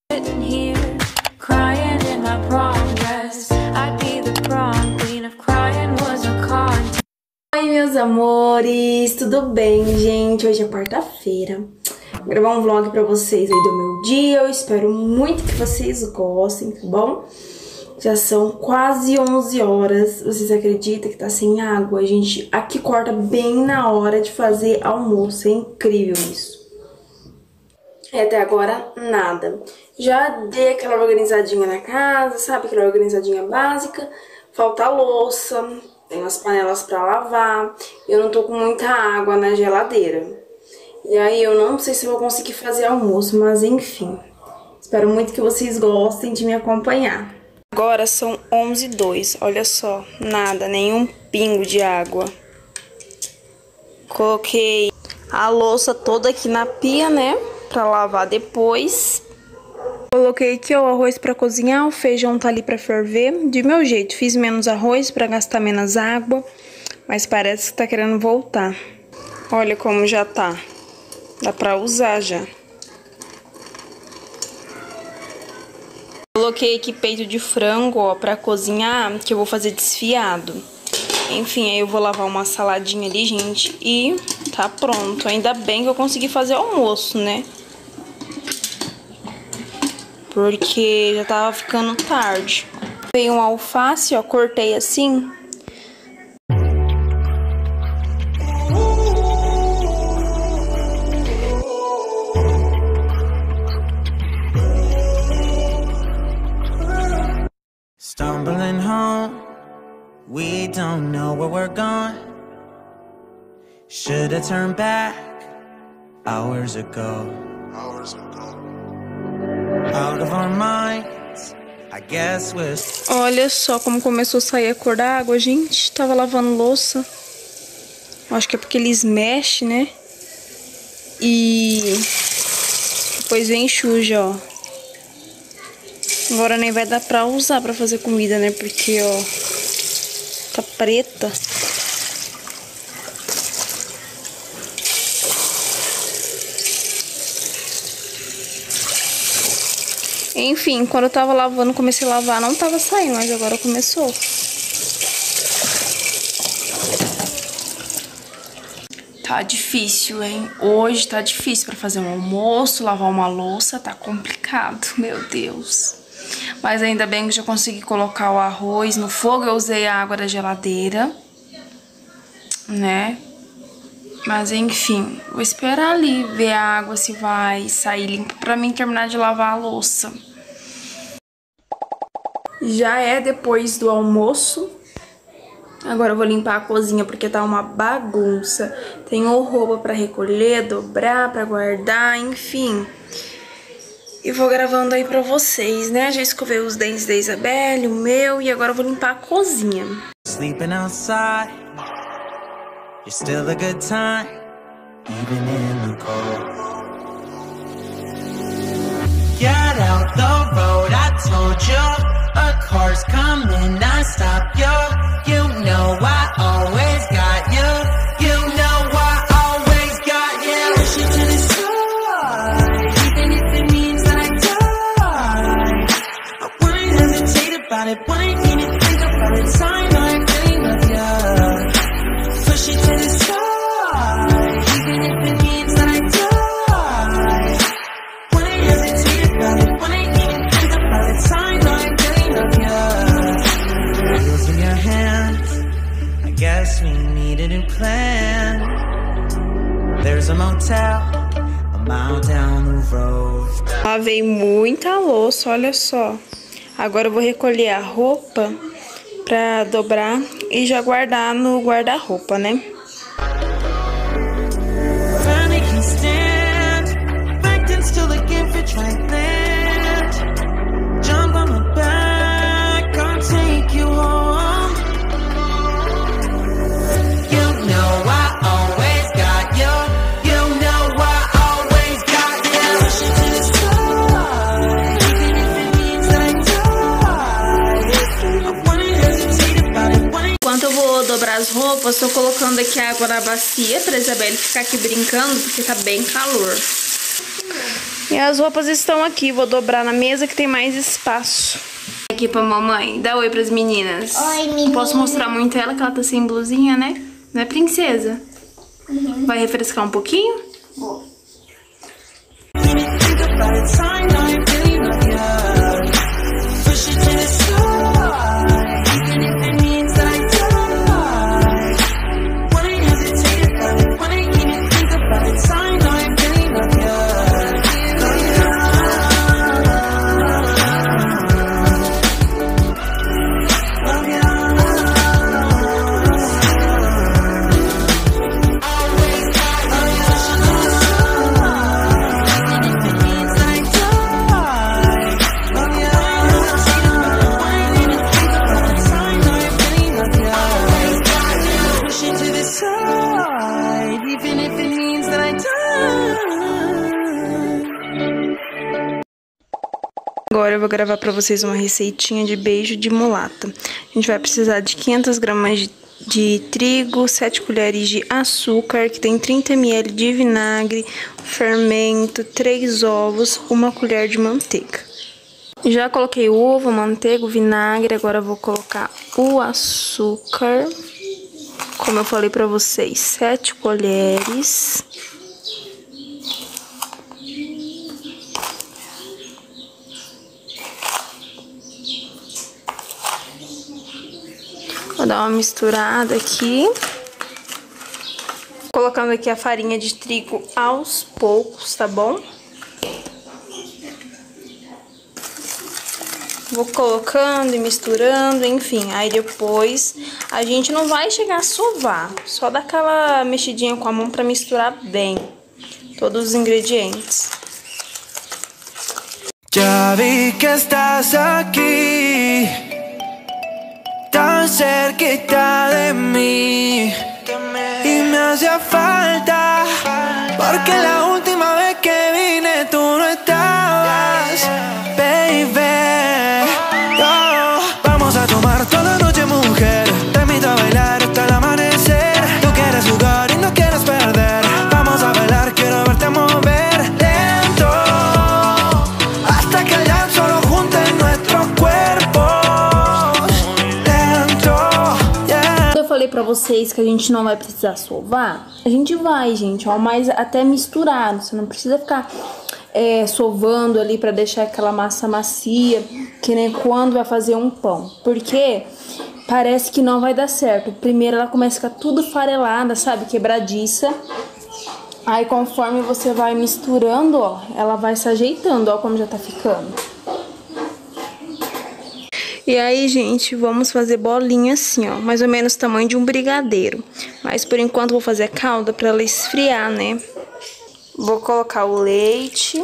Sitting here, crying in my prom dress. I'd be the prom queen if crying was a contest. Oi, meus amores, tudo bem, gente? Hoje é quarta-feira. Vou gravar um vlog pra vocês aí do meu dia. Eu espero muito que vocês gostem, tá bom? Já são quase 11 horas. Vocês acreditam que tá sem água? A gente aqui corta bem na hora de fazer almoço. É incrível isso. Até agora, nada. Já dei aquela organizadinha na casa, sabe? Aquela organizadinha básica. Falta a louça, tem umas panelas pra lavar. Eu não tô com muita água na geladeira. E aí eu não sei se eu vou conseguir fazer almoço, mas enfim. Espero muito que vocês gostem de me acompanhar. Agora são 11h02, olha só, nada, nenhum pingo de água. Coloquei a louça toda aqui na pia, né? Pra lavar depois. Coloquei aqui ó, o arroz pra cozinhar, o feijão tá ali pra ferver. De meu jeito, fiz menos arroz pra gastar menos água, mas parece que tá querendo voltar. Olha como já tá. Dá pra usar já. Coloquei aqui peito de frango, ó, pra cozinhar, que eu vou fazer desfiado. Enfim, aí eu vou lavar uma saladinha ali, gente, e tá pronto. Ainda bem que eu consegui fazer almoço, né? Porque já tava ficando tarde. Veio um alface, ó, cortei assim. Stumbling home, we don't know where we're going. Should have turned back hours ago. Out of our minds, I guess we're... Olha só como começou a sair a cor da água, gente. Tava lavando louça. Acho que é porque eles mexem, né? E depois vem suja, ó. Agora nem vai dar pra usar pra fazer comida, né? Porque, ó, tá preta. Enfim, quando eu tava lavando, comecei a lavar, não tava saindo, mas agora começou. Tá difícil, hein? Hoje tá difícil pra fazer um almoço, lavar uma louça, tá complicado, meu Deus. Mas ainda bem que eu já consegui colocar o arroz no fogo. Eu usei a água da geladeira, né? Mas enfim, vou esperar ali ver a água se vai sair limpa pra mim terminar de lavar a louça. Já é depois do almoço. Agora eu vou limpar a cozinha porque tá uma bagunça. Tenho roupa pra recolher, dobrar, pra guardar, enfim. E vou gravando aí pra vocês, né? Já escovei os dentes da Isabelle, o meu, e agora eu vou limpar a cozinha. Sleeping outside, you're still a good time, even in the cold. Get out the road, I told you, a car's coming, I stop you. You know I always got you, you know I always got you. Push you to the side, even if it means I die. I wouldn't hesitate about it, wouldn't even think about it. Time I really love you. Push you to the side, even if it means that I die. Wouldn't hesitate about it, wouldn't even think about it. Time I really love you. Wheels in your hands, I guess we need a new plan. There's a motel a mile down the road. Lavei muita louça, olha só. Agora eu vou recolher a roupa pra dobrar e já guardar no guarda-roupa, né? Finally can stand, backed and still looking for dry land. Jump on my back, I'll take you home. You know I always got you, you know I always got you. Push you to the side, even if it means that I die. I wouldn't hesitate about it, wouldn't... Enquanto eu vou dobrar as roupas, tô colocando aqui a água na bacia pra Isabelle ficar aqui brincando, porque tá bem calor. E as roupas estão aqui, vou dobrar na mesa que tem mais espaço. Aqui pra mamãe, dá oi pras meninas. Oi, meninas. Não posso mostrar muito ela, que ela tá sem blusinha, né? Não é, princesa? Vai refrescar um pouquinho? Vou. Agora eu vou gravar pra vocês uma receitinha de beijo de mulata. A gente vai precisar de 500 gramas de trigo, 7 colheres de açúcar, que tem 30 ml de vinagre, fermento, 3 ovos, 1 colher de manteiga. Já coloquei o ovo, a manteiga, o vinagre, agora eu vou colocar o açúcar. Como eu falei pra vocês, 7 colheres. Vou dar uma misturada aqui. Colocando aqui a farinha de trigo aos poucos, tá bom? Vou colocando e misturando, enfim. Aí depois a gente não vai chegar a sovar. Só dar aquela mexidinha com a mão pra misturar bem todos os ingredientes. Ya vi que estás aquí, tan cerquita de mí, y me hacía falta, porque la última vez que vine tú no estabas, baby. Oh, vamos a tomar toda la noche, mujer, te invito a bailar hasta el amanecer. Tú quieres jugar y no quieres perder, vamos a bailar, quiero verte mover lento, hasta que ya solo junten nuestros cuerpos. Eu falei pra vocês que a gente não vai precisar sovar. A gente vai, gente, ó, mas até misturado. Você não precisa ficar sovando ali pra deixar aquela massa macia, que nem quando vai fazer um pão. Porque parece que não vai dar certo. Primeiro ela começa a ficar tudo farelada, sabe? Quebradiça. Aí conforme você vai misturando, ó, ela vai se ajeitando, ó como já tá ficando. E aí, gente, vamos fazer bolinha assim, ó, mais ou menos o tamanho de um brigadeiro. Mas por enquanto vou fazer a calda pra ela esfriar, né? Vou colocar o leite.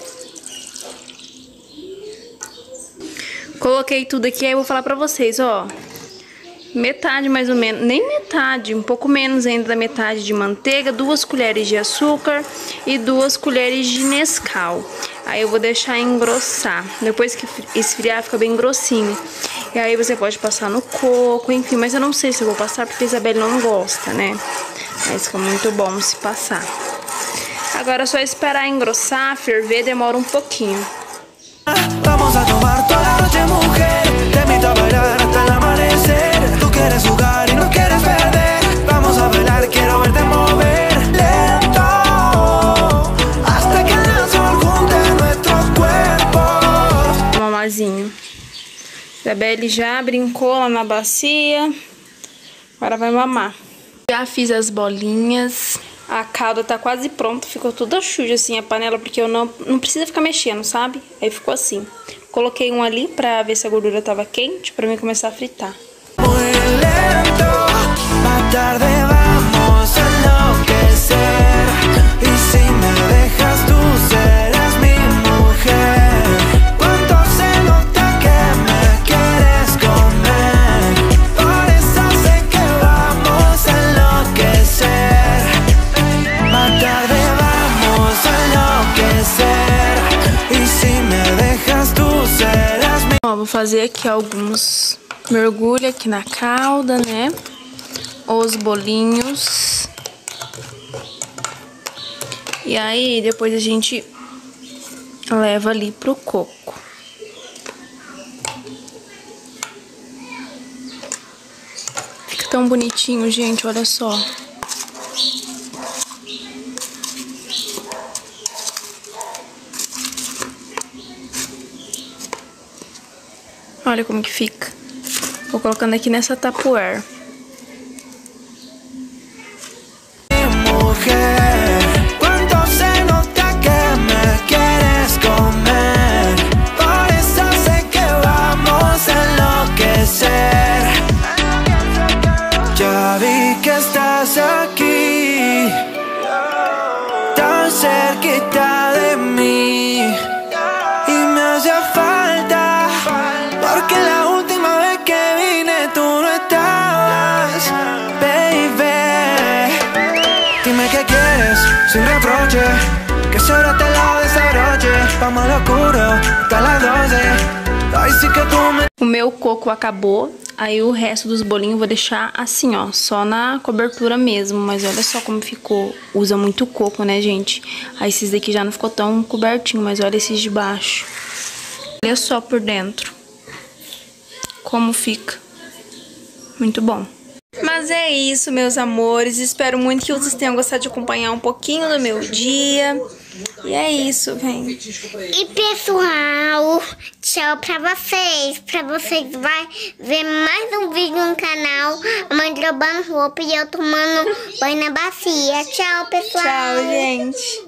Coloquei tudo aqui, aí eu vou falar pra vocês, ó. Metade mais ou menos, nem metade, um pouco menos ainda da metade de manteiga, 2 colheres de açúcar e 2 colheres de Nescau. Aí eu vou deixar engrossar. Depois que esfriar, fica bem grossinho. E aí você pode passar no coco, enfim. Mas eu não sei se eu vou passar, porque a Isabelle não gosta, né? Mas fica muito bom se passar. Agora é só esperar engrossar, ferver, demora um pouquinho. Vamos a tomar toda la noche, mujer, te invito a bailar hasta el amanecer. Tú quieres jugar y no quieres perder, vamos a bailar, quiero verte mover lento, hasta que el sol junte nuestros cuerpos. Mamazinho. Isabelle já brincou lá na bacia. Agora vai mamar. Já fiz as bolinhas. A calda tá quase pronta. Ficou toda suja assim a panela, porque eu não precisa ficar mexendo, sabe? Aí ficou assim. Coloquei um ali pra ver se a gordura tava quente, pra mim começar a fritar. Muy lento, más tarde vamos a enloquecer, y si me dejas tú serás mi mujer. Cuánto se nota que me quieres comer, por eso sé que vamos a enloquecer. Más tarde vamos a enloquecer, y si me dejas tú serás mi... Ó, vou fazer aqui alguns mergulhos aqui na calda, né? Os bolinhos. E aí, depois a gente leva ali pro coco. Fica tão bonitinho, gente, olha só. Olha como que fica. Vou colocando aqui nessa Tupperware. Ya vi que estás aquí, tan cerquita de mí, y me hace falta, porque la última vez que vine tú no estabas, baby. Dime qué quieres, sin reproche, que sobre este lado desabroche, vamos al oscuro, hasta las 12, ay sí que tú me... O meu coco acabou. Aí o resto dos bolinhos eu vou deixar assim, ó, só na cobertura mesmo. Mas olha só como ficou. Usa muito coco, né, gente? Aí esses daqui já não ficou tão cobertinho, mas olha esses de baixo. Olha só por dentro como fica. Muito bom. Mas é isso, meus amores. Espero muito que vocês tenham gostado de acompanhar um pouquinho do meu dia. E é isso, vem. E pessoal, tchau pra vocês. Pra vocês vai ver mais um vídeo no canal. A mãe lavando roupa e eu tomando banho na bacia. Tchau, pessoal. Tchau, gente.